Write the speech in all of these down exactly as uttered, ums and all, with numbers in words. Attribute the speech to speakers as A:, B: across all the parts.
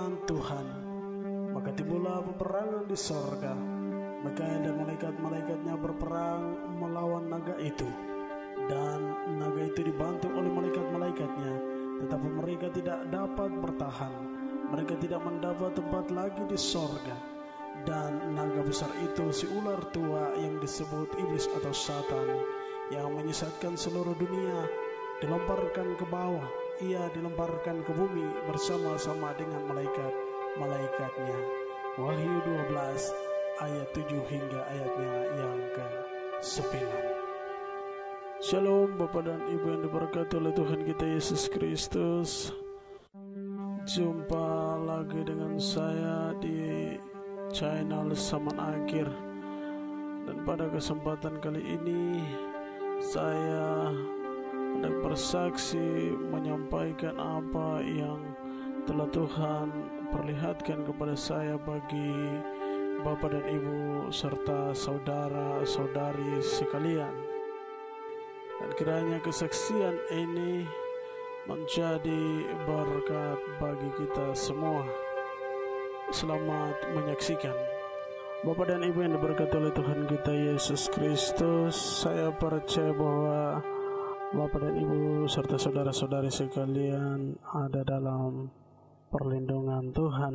A: perlindungan Tuhan. Maka timbullah peperangan di sorga. Mikael dan malaikat-malaikatnya berperang melawan naga itu, dan naga itu dibantu oleh malaikat-malaikatnya, tetapi mereka tidak dapat bertahan. Mereka tidak mendapat tempat lagi di sorga. Dan naga besar itu si ular tua yang disebut iblis atau Satan, yang menyesatkan seluruh dunia, dilemparkan ke bawah. Ia dilemparkan ke bumi bersama-sama dengan malaikat-malaikatnya. Wahyu dua belas ayat tujuh hingga ayatnya yang ke sembilan. Shalom Bapak dan Ibu yang diberkati oleh Tuhan kita Yesus Kristus. Jumpa lagi dengan saya di channel Zaman Akhir. Dan pada kesempatan kali ini saya hendak bersaksi menyampaikan apa yang telah Tuhan perlihatkan kepada saya bagi Bapak dan Ibu serta saudara-saudari sekalian. Dan kiranya kesaksian ini menjadi berkat bagi kita semua. Selamat menyaksikan. Bapak dan Ibu yang diberkati oleh Tuhan kita Yesus Kristus, saya percaya bahwa Bapak dan Ibu serta saudara-saudari sekalian ada dalam perlindungan Tuhan.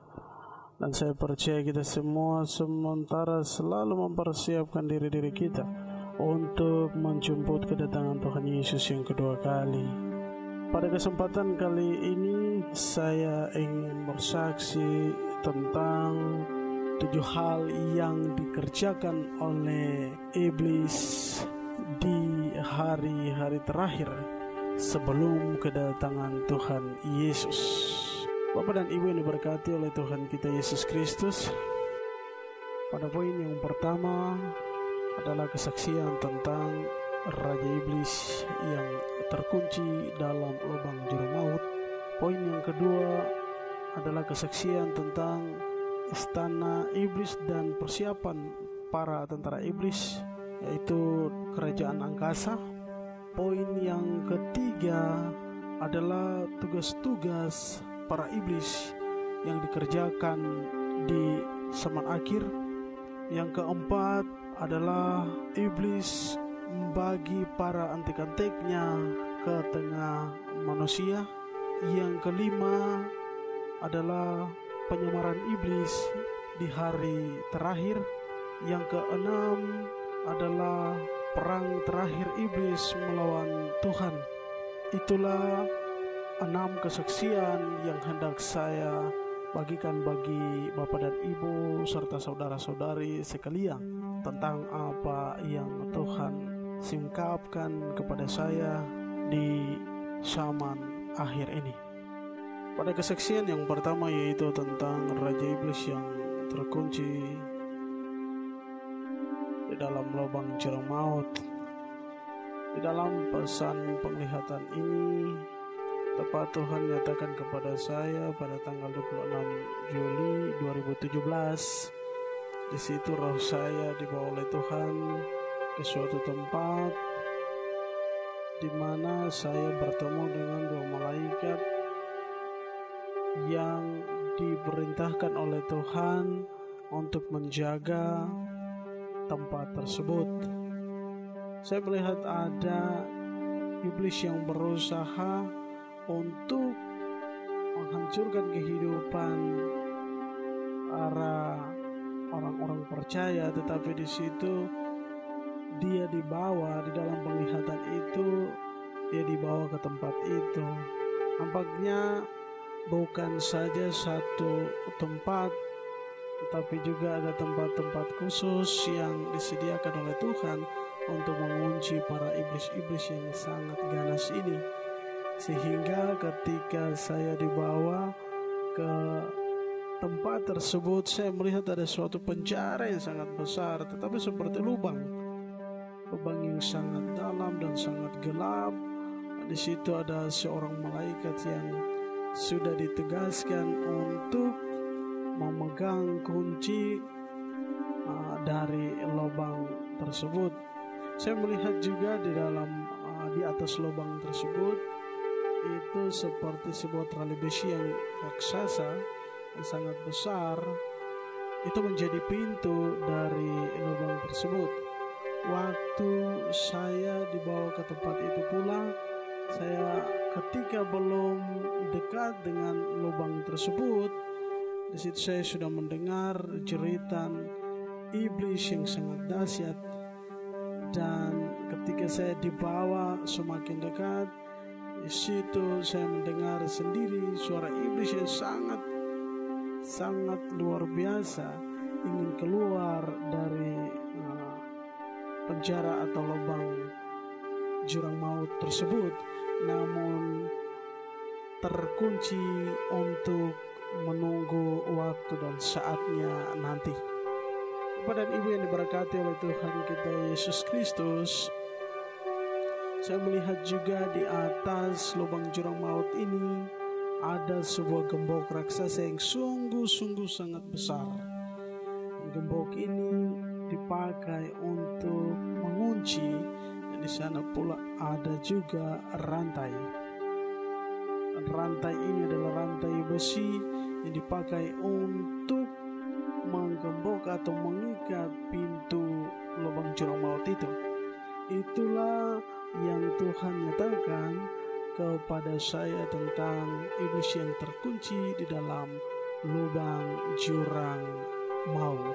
A: Dan saya percaya kita semua sementara selalu mempersiapkan diri-diri kita untuk menjemput kedatangan Tuhan Yesus yang kedua kali. Pada kesempatan kali ini saya ingin bersaksi tentang tujuh hal yang dikerjakan oleh iblis di hari-hari terakhir sebelum kedatangan Tuhan Yesus. Bapak dan Ibu yang diberkati oleh Tuhan kita Yesus Kristus, pada poin yang pertama adalah kesaksian tentang Raja Iblis yang terkunci dalam lubang juru maut. Poin yang kedua adalah kesaksian tentang istana iblis dan persiapan para tentara iblis, yaitu kerajaan angkasa. Poin yang ketiga adalah tugas-tugas para iblis yang dikerjakan di zaman akhir. Yang keempat adalah iblis membagi para antek-anteknya ke tengah manusia. Yang kelima adalah penyamaran iblis di hari terakhir. Yang keenam adalah perang terakhir iblis melawan Tuhan. Itulah enam kesaksian yang hendak saya bagikan bagi Bapak dan Ibu serta saudara-saudari sekalian tentang apa yang Tuhan singkapkan kepada saya di zaman akhir ini. Pada kesaksian yang pertama yaitu tentang Raja Iblis yang terkunci di dalam lubang jurang maut. Di dalam pesan penglihatan ini, tepat Tuhan nyatakan kepada saya pada tanggal dua puluh enam Juli dua ribu tujuh belas. Di situ roh saya dibawa oleh Tuhan ke suatu tempat di mana saya bertemu dengan dua malaikat yang diperintahkan oleh Tuhan untuk menjaga tempat tersebut. Saya melihat ada iblis yang berusaha untuk menghancurkan kehidupan para orang-orang percaya, tetapi di situ dia dibawa di dalam penglihatan itu, dia dibawa ke tempat itu. Nampaknya bukan saja satu tempat, tetapi juga ada tempat-tempat khusus yang disediakan oleh Tuhan untuk mengunci para iblis-iblis yang sangat ganas ini. Sehingga ketika saya dibawa ke tempat tersebut, saya melihat ada suatu penjara yang sangat besar, tetapi seperti lubang, lubang yang sangat dalam dan sangat gelap. Di situ ada seorang malaikat yang sudah ditegaskan untuk memegang kunci uh, dari lubang tersebut. Saya melihat juga di dalam uh, di atas lubang tersebut itu seperti sebuah tali besi yang raksasa yang sangat besar, itu menjadi pintu dari lubang tersebut. Waktu saya dibawa ke tempat itu pula, saya ketika belum dekat dengan lubang tersebut, di situ saya sudah mendengar jeritan iblis yang sangat dahsyat. Dan ketika saya dibawa semakin dekat, di situ saya mendengar sendiri suara iblis yang sangat sangat luar biasa ingin keluar dari uh, penjara atau lubang jurang maut tersebut, namun terkunci untuk menunggu waktu dan saatnya nanti. Bapak dan Ibu yang diberkati oleh Tuhan kita Yesus Kristus, saya melihat juga di atas lubang jurang maut ini ada sebuah gembok raksasa yang sungguh-sungguh sangat besar. Gembok ini dipakai untuk mengunci, dan di sana pula ada juga rantai. Dan rantai ini adalah rantai besi yang dipakai untuk menggembok atau mengikat pintu lubang jurang maut itu. Itulah yang Tuhan nyatakan kepada saya tentang iblis yang terkunci di dalam lubang jurang maut.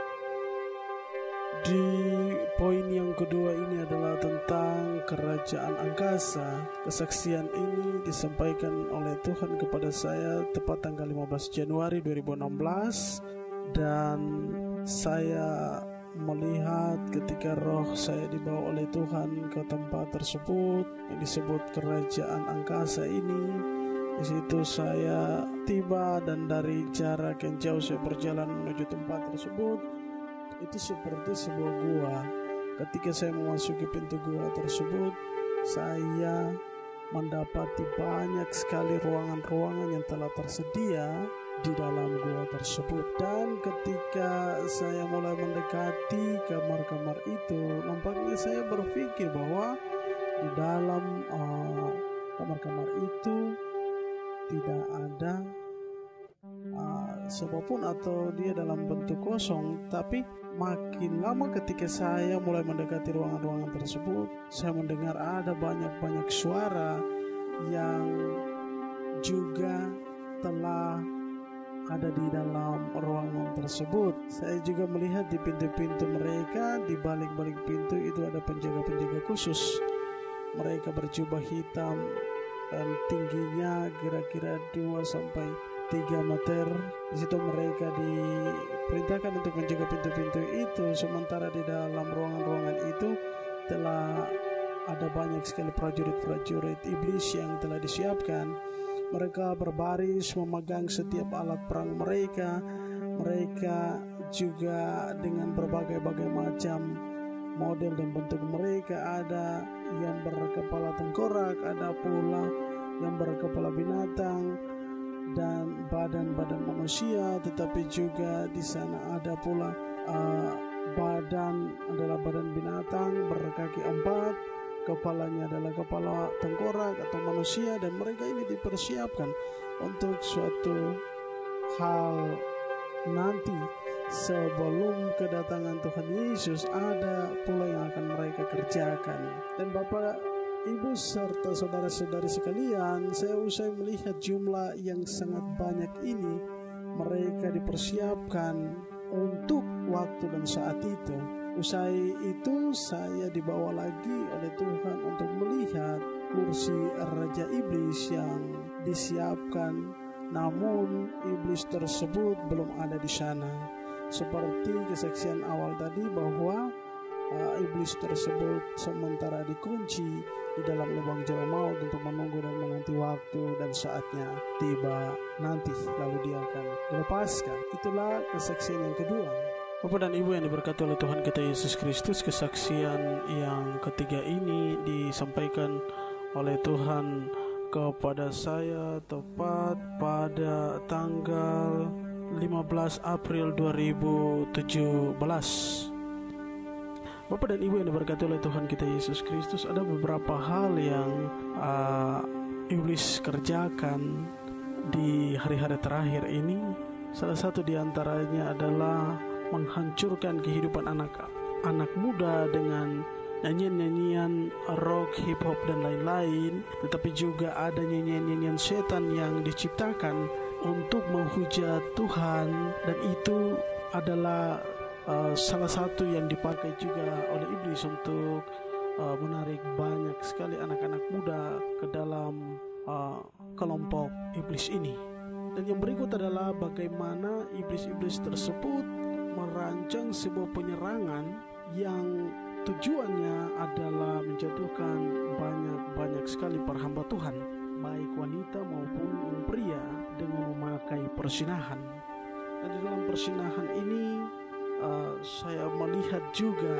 A: Di poin yang kedua ini adalah tentang kerajaan angkasa. Kesaksian ini disampaikan oleh Tuhan kepada saya tepat tanggal lima belas Januari dua ribu enam belas, dan saya melihat ketika roh saya dibawa oleh Tuhan ke tempat tersebut yang disebut kerajaan angkasa ini. Di situ saya tiba, dan dari jarak yang jauh saya berjalan menuju tempat tersebut. Itu seperti sebuah gua. Ketika saya memasuki pintu gua tersebut, saya mendapati banyak sekali ruangan-ruangan yang telah tersedia di dalam gua tersebut. Dan ketika saya mulai mendekati kamar-kamar itu, nampaknya saya berpikir bahwa di dalam uh, kamar-kamar itu tidak ada uh, siapapun, atau dia dalam bentuk kosong. Tapi makin lama ketika saya mulai mendekati ruangan-ruangan tersebut, saya mendengar ada banyak-banyak suara yang juga telah ada di dalam ruangan tersebut. Saya juga melihat di pintu-pintu mereka, di balik-balik pintu itu ada penjaga-penjaga khusus. Mereka berjubah hitam dan tingginya kira-kira dua sampai tiga meter. Di situ mereka diperintahkan untuk menjaga pintu-pintu itu, sementara di dalam ruangan-ruangan itu telah ada banyak sekali prajurit-prajurit iblis yang telah disiapkan. Mereka berbaris memegang setiap alat perang mereka. Mereka juga dengan berbagai-bagai macam model dan bentuk mereka. Ada yang berkepala tengkorak, ada pula yang berkepala binatang dan badan-badan manusia, tetapi juga di sana ada pula uh, badan adalah badan binatang berkaki empat, kepalanya adalah kepala tengkorak atau manusia, dan mereka ini dipersiapkan untuk suatu hal nanti sebelum kedatangan Tuhan Yesus. Ada pula yang akan mereka kerjakan. Dan Bapak, Ibu serta saudara-saudari sekalian, saya usai melihat jumlah yang sangat banyak ini, mereka dipersiapkan untuk waktu dan saat itu. Usai itu saya dibawa lagi oleh Tuhan untuk melihat kursi Raja Iblis yang disiapkan, namun iblis tersebut belum ada di sana. Seperti kesaksian awal tadi bahwa uh, iblis tersebut sementara dikunci di dalam lubang jurang maut untuk menunggu dan menanti waktu dan saatnya tiba nanti, lalu dia akan dilepaskan. Itulah kesaksian yang kedua. Bapak dan Ibu yang diberkati oleh Tuhan kita Yesus Kristus, kesaksian yang ketiga ini disampaikan oleh Tuhan kepada saya tepat pada tanggal lima belas April dua ribu tujuh belas. Bapak dan Ibu yang diberkati oleh Tuhan kita Yesus Kristus, ada beberapa hal yang uh, iblis kerjakan di hari-hari terakhir ini, salah satu di antaranya adalah menghancurkan kehidupan anak-anak muda dengan nyanyian-nyanyian rock, hip hop dan lain-lain. Tetapi juga ada nyanyian-nyanyian setan yang diciptakan untuk menghujat Tuhan, dan itu adalah uh, salah satu yang dipakai juga oleh iblis untuk uh, menarik banyak sekali anak-anak muda ke dalam uh, kelompok iblis ini. Dan yang berikut adalah bagaimana iblis-iblis tersebut merancang sebuah penyerangan yang tujuannya adalah menjatuhkan banyak-banyak sekali para hamba Tuhan, baik wanita maupun pria, dengan memakai persinahan. Dan di dalam persinahan ini uh, saya melihat juga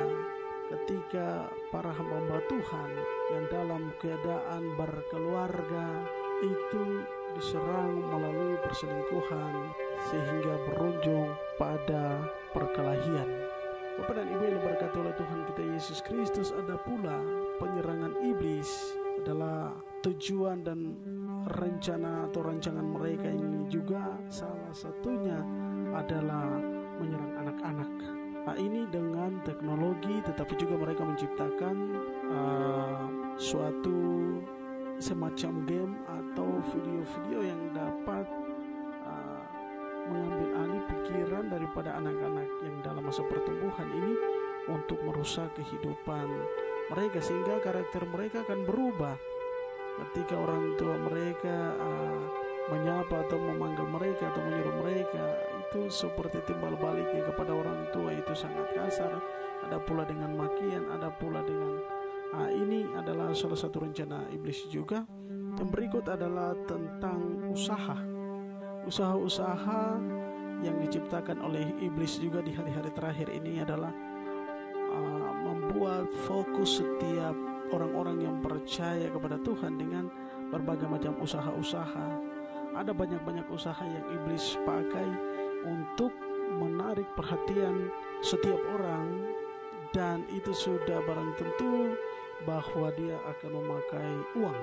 A: ketika para hamba Tuhan yang dalam keadaan berkeluarga itu diserang melalui perselingkuhan sehingga berujung pada perkelahian. Bapak dan Ibu yang diberkati oleh Tuhan kita Yesus Kristus, ada pula penyerangan iblis adalah tujuan dan rencana atau rancangan mereka ini juga salah satunya adalah menyerang anak-anak. Nah, ini dengan teknologi, tetapi juga mereka menciptakan uh, suatu semacam game atau video-video yang dapat uh, mengambil alih pikiran daripada anak-anak yang dalam masa pertumbuhan ini untuk merusak kehidupan mereka, sehingga karakter mereka akan berubah ketika orang tua mereka uh, menyapa atau memanggil mereka atau menyuruh mereka. Itu seperti timbal baliknya kepada orang tua itu sangat kasar. Ada pula dengan makian, ada pula dengan Nah, ini adalah salah satu rencana iblis juga. Yang berikut adalah tentang usaha. Usaha-usaha yang diciptakan oleh iblis juga di hari-hari terakhir ini adalah uh, membuat fokus setiap orang-orang yang percaya kepada Tuhan dengan berbagai macam usaha-usaha. Ada banyak-banyak usaha yang iblis pakai untuk menarik perhatian setiap orang, dan itu sudah barang tentu bahwa dia akan memakai uang,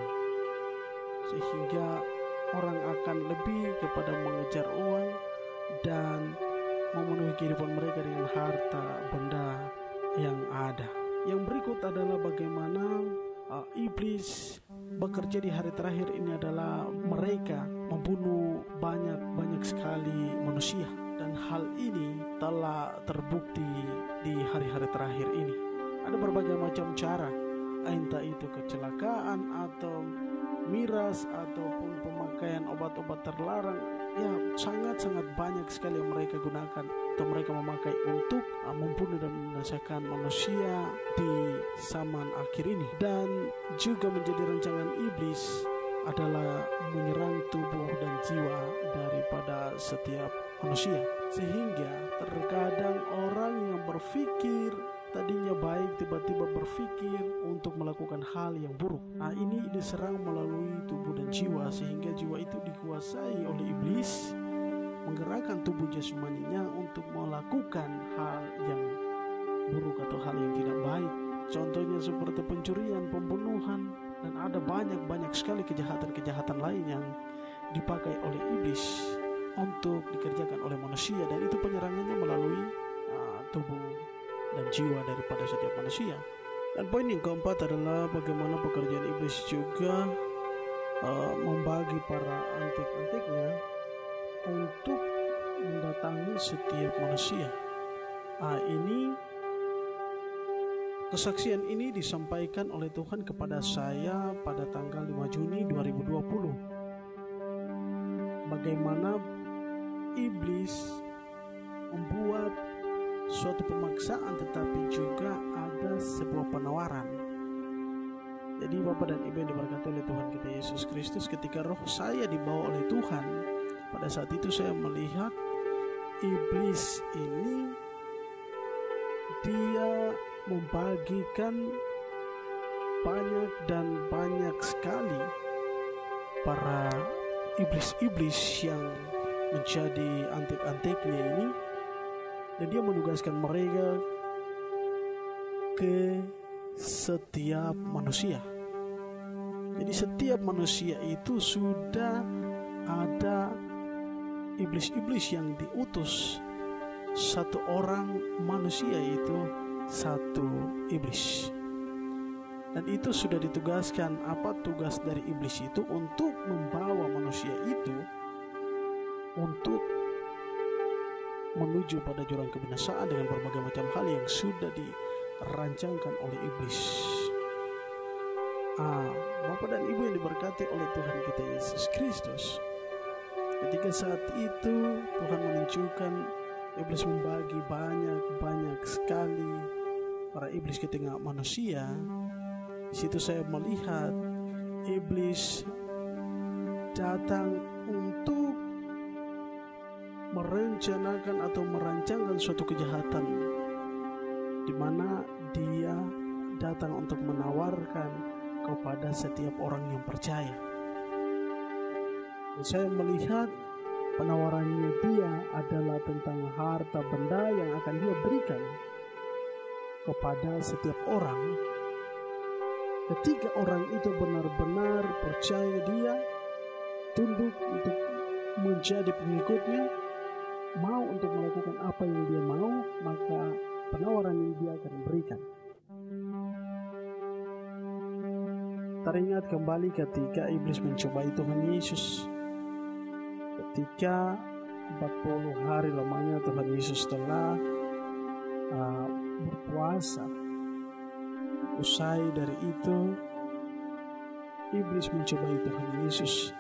A: sehingga orang akan lebih kepada mengejar uang dan memenuhi kehidupan mereka dengan harta benda yang ada. Yang berikut adalah bagaimana uh, iblis bekerja di hari terakhir ini adalah mereka membunuh banyak-banyak sekali manusia, dan hal ini telah terbukti di hari-hari terakhir ini. Ada berbagai macam cara, entah itu kecelakaan atau miras ataupun pemakaian obat-obat terlarang, ya sangat-sangat banyak sekali yang mereka gunakan atau mereka memakai untuk uh, membunuh dan membinasakan manusia di zaman akhir ini. Dan juga menjadi rancangan iblis adalah menyerang tubuh dan jiwa daripada setiap manusia, sehingga terkadang orang yang berpikir tadinya baik tiba-tiba berpikir untuk melakukan hal yang buruk. Nah, ini diserang melalui tubuh dan jiwa, sehingga jiwa itu dikuasai oleh iblis, menggerakkan tubuh jasmaninya untuk melakukan hal yang buruk atau hal yang tidak baik. Contohnya seperti pencurian, pembunuhan, dan ada banyak-banyak sekali kejahatan-kejahatan lain yang dipakai oleh iblis untuk dikerjakan oleh manusia, dan itu penyerangannya melalui uh, tubuh dan jiwa daripada setiap manusia. Dan poin yang keempat adalah bagaimana pekerjaan iblis juga uh, membagi para antik-antiknya untuk mendatangi setiap manusia. Nah, ini kesaksian ini disampaikan oleh Tuhan kepada saya pada tanggal lima Juni dua ribu dua puluh. Bagaimana iblis membuat suatu pemaksaan, tetapi juga ada sebuah penawaran. Jadi Bapak dan Ibu yang diberkati oleh Tuhan kita Yesus Kristus, ketika roh saya dibawa oleh Tuhan, pada saat itu saya melihat iblis ini dia membagikan banyak dan banyak sekali para iblis-iblis yang menjadi antik-antiknya ini, dan dia menugaskan mereka ke setiap manusia. Jadi setiap manusia itu sudah ada iblis-iblis yang diutus. Satu orang manusia itu satu iblis. Dan itu sudah ditugaskan. Apa tugas dari iblis itu? Untuk membawa manusia itu untuk menuju pada jurang kebinasaan dengan berbagai macam hal yang sudah dirancangkan oleh iblis. Ah, Bapak dan Ibu yang diberkati oleh Tuhan kita Yesus Kristus, ketika saat itu Tuhan menunjukkan iblis membagi banyak-banyak sekali para iblis ke tengah manusia. Di situ saya melihat iblis datang untuk merencanakan atau merancangkan suatu kejahatan, di mana dia datang untuk menawarkan kepada setiap orang yang percaya. Dan saya melihat penawarannya dia adalah tentang harta benda yang akan dia berikan kepada setiap orang. Ketika orang itu benar-benar percaya dia, tunduk untuk menjadi pengikutnya, mau untuk melakukan apa yang dia mau, maka penawaran yang dia akan berikan. Teringat kembali ketika iblis mencobai Tuhan Yesus. Ketika empat puluh hari lamanya Tuhan Yesus telah uh, berpuasa. Usai dari itu, iblis mencobai Tuhan Yesus.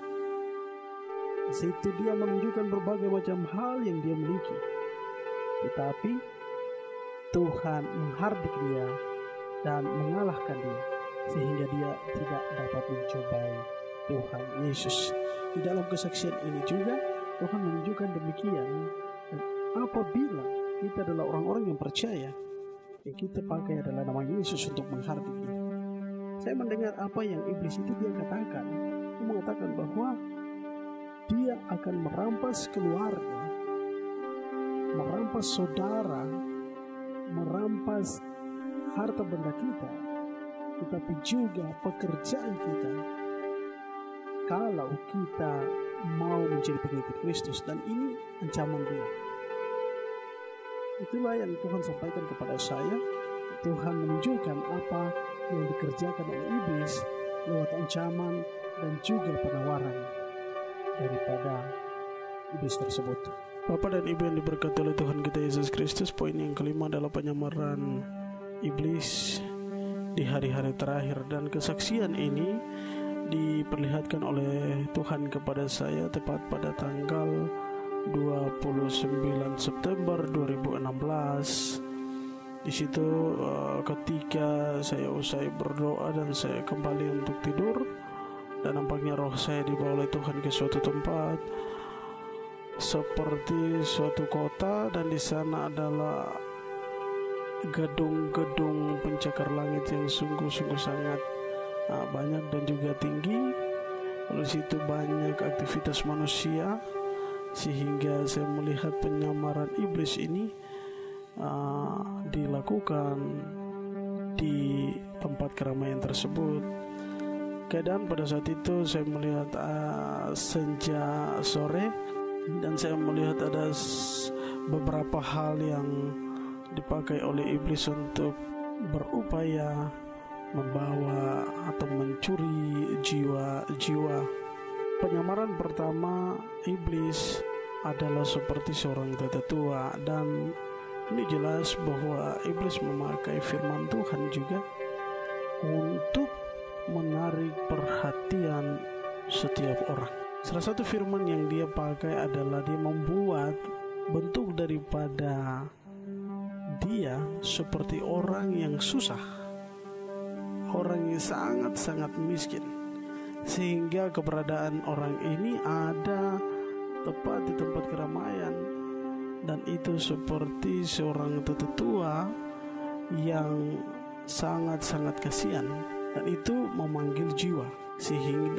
A: Di situ dia menunjukkan berbagai macam hal yang dia miliki. Tetapi Tuhan menghardik dia dan mengalahkan dia, sehingga dia tidak dapat mencobai Tuhan Yesus. Di dalam kesaksian ini juga Tuhan menunjukkan demikian. Dan apabila kita adalah orang-orang yang percaya, yang kita pakai adalah nama Yesus untuk menghardik dia. Saya mendengar apa yang iblis itu dia katakan. Dia mengatakan bahwa dia akan merampas keluarga, merampas saudara, merampas harta benda kita, tetapi juga pekerjaan kita, kalau kita mau menjadi pengikut Kristus. Dan ini ancaman dia. Itulah yang Tuhan sampaikan kepada saya. Tuhan menunjukkan apa yang dikerjakan oleh iblis lewat ancaman dan juga penawaran daripada iblis tersebut. Bapak dan Ibu yang diberkati oleh Tuhan kita Yesus Kristus, poin yang kelima adalah penyamaran iblis di hari-hari terakhir. Dan kesaksian ini diperlihatkan oleh Tuhan kepada saya tepat pada tanggal dua puluh sembilan September dua ribu enam belas. Di situ uh, ketika saya usai berdoa dan saya kembali untuk tidur, dan nampaknya roh saya dibawa oleh Tuhan ke suatu tempat seperti suatu kota, dan di sana adalah gedung-gedung pencakar langit yang sungguh-sungguh sangat uh, banyak dan juga tinggi. Lalu situ banyak aktivitas manusia, sehingga saya melihat penyamaran iblis ini uh, dilakukan di tempat keramaian tersebut. Keadaan pada saat itu saya melihat uh, senja sore, dan saya melihat ada beberapa hal yang dipakai oleh iblis untuk berupaya membawa atau mencuri jiwa-jiwa. Penyamaran pertama iblis adalah seperti seorang tetua, dan ini jelas bahwa iblis memakai firman Tuhan juga untuk menarik perhatian setiap orang. Salah satu firman yang dia pakai adalah dia membuat bentuk daripada dia seperti orang yang susah, orang yang sangat-sangat miskin, sehingga keberadaan orang ini ada tepat di tempat keramaian, dan itu seperti seorang tetua yang sangat-sangat kasihan, dan itu memanggil jiwa, sehingga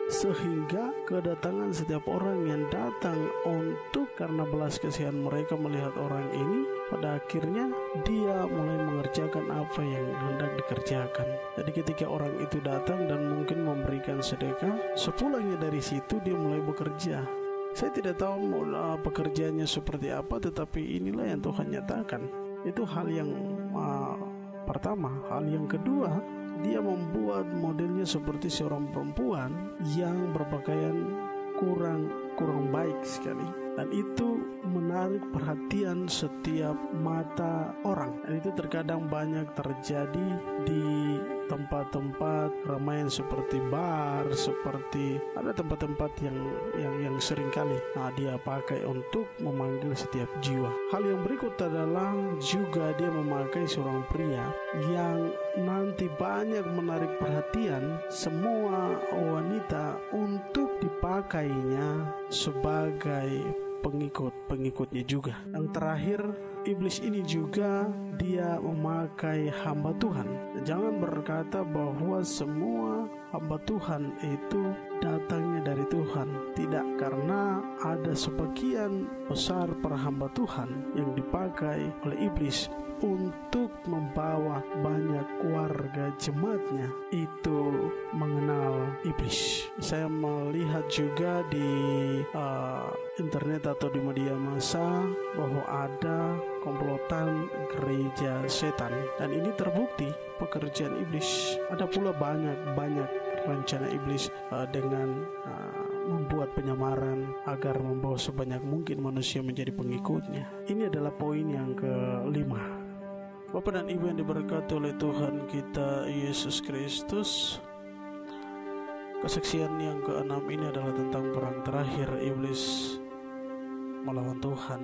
A: Sehingga kedatangan setiap orang yang datang untuk karena belas kasihan mereka melihat orang ini, pada akhirnya dia mulai mengerjakan apa yang hendak dikerjakan. Jadi ketika orang itu datang dan mungkin memberikan sedekah, sepulangnya dari situ dia mulai bekerja. Saya tidak tahu uh, pekerjaannya seperti apa, tetapi inilah yang Tuhan nyatakan. Itu hal yang uh, pertama. Hal yang kedua, dia membuat modelnya seperti seorang perempuan yang berpakaian kurang kurang baik sekali, dan itu menarik perhatian setiap mata orang. Dan itu terkadang banyak terjadi di tempat-tempat keramaian seperti bar, seperti ada tempat-tempat yang yang yang sering kali nah, dia pakai untuk memanggil setiap jiwa. Hal yang berikut adalah juga dia memakai seorang pria yang nanti banyak menarik perhatian semua wanita untuk dipakainya sebagai pengikut-pengikutnya juga. Yang terakhir, iblis ini juga dia memakai hamba Tuhan. Jangan berkata bahwa semua hamba Tuhan itu datangnya dari Tuhan. Tidak, karena ada sebagian besar para hamba Tuhan yang dipakai oleh iblis untuk membawa banyak warga jemaatnya itu mengenal iblis. Saya melihat juga di uh, internet atau di media massa bahwa ada komplotan gereja setan, dan ini terbukti pekerjaan iblis. Ada pula banyak-banyak rencana iblis uh, dengan uh, membuat penyamaran agar membawa sebanyak mungkin manusia menjadi pengikutnya. Ini adalah poin yang kelima. Bapak dan Ibu yang diberkati oleh Tuhan kita Yesus Kristus, kesaksian yang keenam ini adalah tentang perang terakhir iblis melawan Tuhan.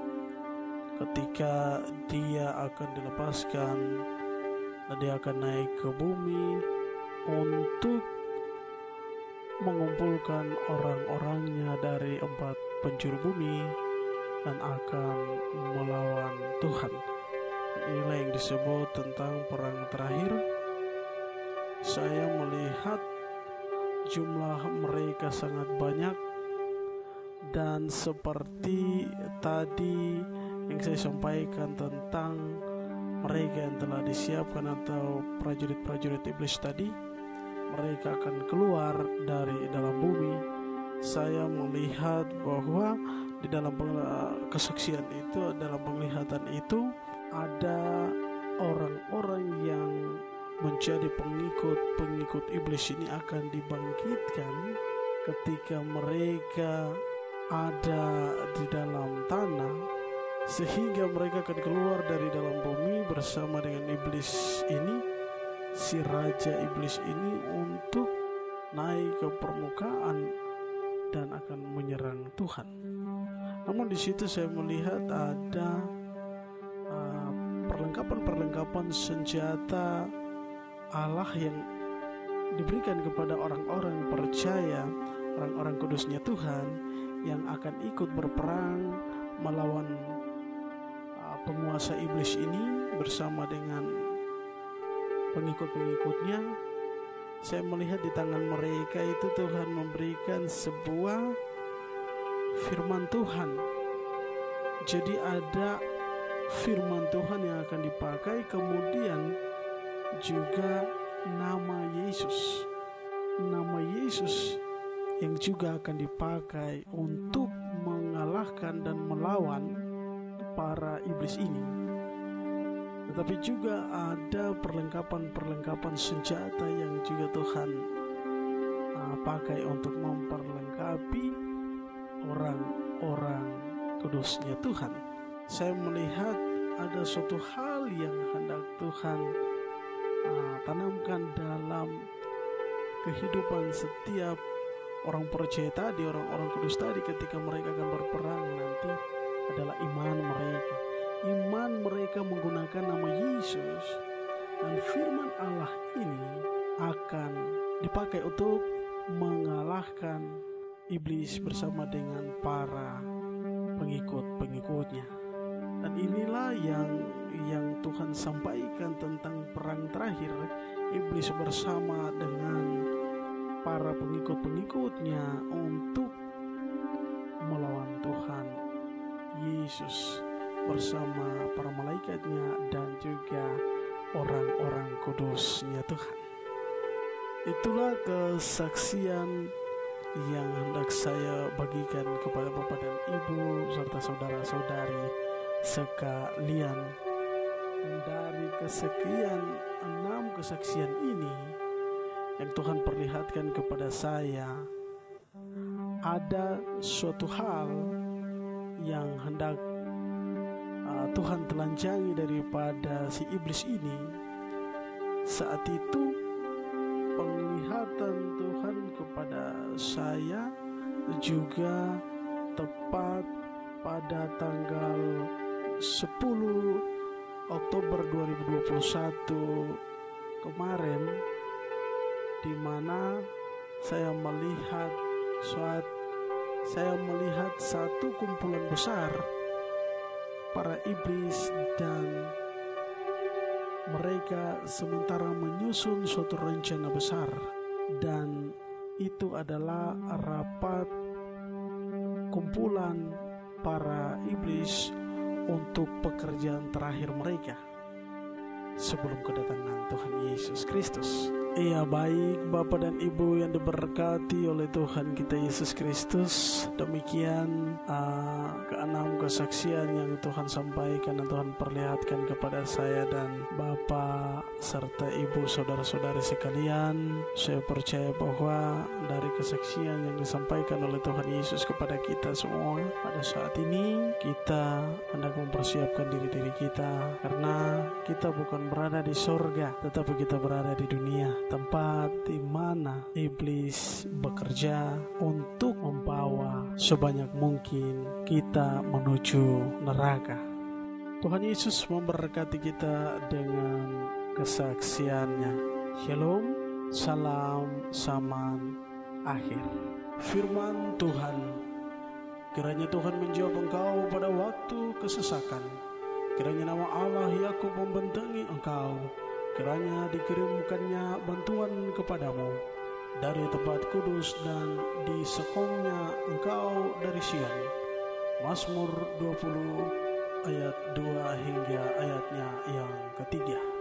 A: Ketika dia akan dilepaskan dan dia akan naik ke bumi untuk mengumpulkan orang-orangnya dari empat penjuru bumi dan akan melawan Tuhan. Inilah yang disebut tentang perang terakhir. Saya melihat jumlah mereka sangat banyak, dan seperti tadi yang saya sampaikan tentang mereka yang telah disiapkan atau prajurit-prajurit iblis tadi, mereka akan keluar dari dalam bumi. Saya melihat bahwa di dalam kesaksian itu, dalam penglihatan itu, ada orang-orang yang menjadi pengikut-pengikut iblis ini akan dibangkitkan ketika mereka ada di dalam tanah, sehingga mereka akan keluar dari dalam bumi bersama dengan iblis ini, si raja iblis ini, untuk naik ke permukaan dan akan menyerang Tuhan. Namun di situ saya melihat ada perlengkapan-perlengkapan senjata Allah yang diberikan kepada orang-orang percaya, orang-orang kudusnya Tuhan yang akan ikut berperang melawan uh, penguasa iblis ini bersama dengan pengikut-pengikutnya. Saya melihat di tangan mereka itu Tuhan memberikan sebuah firman Tuhan. Jadi ada firman Tuhan yang akan dipakai, kemudian juga nama Yesus. Nama Yesus yang juga akan dipakai untuk mengalahkan dan melawan para iblis ini. Tetapi juga ada perlengkapan-perlengkapan senjata yang juga Tuhan uh, pakai untuk memperlengkapi orang-orang kudusnya Tuhan. Saya melihat ada suatu hal yang hendak Tuhan uh, tanamkan dalam kehidupan setiap orang percaya tadi, orang-orang kudus tadi, ketika mereka akan berperang nanti, adalah iman mereka. Iman mereka menggunakan nama Yesus, dan firman Allah ini akan dipakai untuk mengalahkan iblis bersama dengan para pengikut-pengikutnya. Dan inilah yang yang Tuhan sampaikan tentang perang terakhir iblis bersama dengan para pengikut-pengikutnya untuk melawan Tuhan Yesus bersama para malaikatnya dan juga orang-orang kudusnya Tuhan. Itulah kesaksian yang hendak saya bagikan kepada Bapak dan Ibu serta saudara-saudari sekalian. Dan dari kesekian enam kesaksian ini yang Tuhan perlihatkan kepada saya, ada suatu hal yang hendak uh, Tuhan telanjangi daripada si iblis ini. Saat itu penglihatan Tuhan kepada saya juga tepat pada tanggal sepuluh Oktober dua ribu dua puluh satu kemarin, di mana saya melihat suatu saya melihat satu kumpulan besar para iblis, dan mereka sementara menyusun suatu rencana besar, dan itu adalah rapat kumpulan para iblis untuk pekerjaan terakhir mereka sebelum kedatangan Tuhan Yesus Kristus. Iya, baik Bapak dan Ibu yang diberkati oleh Tuhan kita Yesus Kristus, demikian uh, keenam kesaksian yang Tuhan sampaikan dan Tuhan perlihatkan kepada saya dan Bapak serta Ibu saudara-saudari sekalian. Saya percaya bahwa dari kesaksian yang disampaikan oleh Tuhan Yesus kepada kita semua pada saat ini, kita hendak mempersiapkan diri-diri kita, karena kita bukan berada di sorga, tetapi kita berada di dunia, tempat di mana iblis bekerja untuk membawa sebanyak mungkin kita menuju neraka. Tuhan Yesus memberkati kita dengan kesaksiannya. Shalom, salam zaman akhir. Firman Tuhan, kiranya Tuhan menjawab engkau pada waktu kesesakan. Kiranya nama Allah Yakub membentengi engkau. Kiranya dikirimkannya bantuan kepadamu dari tempat kudus dan disokongnya engkau dari Sion. Mazmur dua puluh ayat dua hingga ayatnya yang ketiga.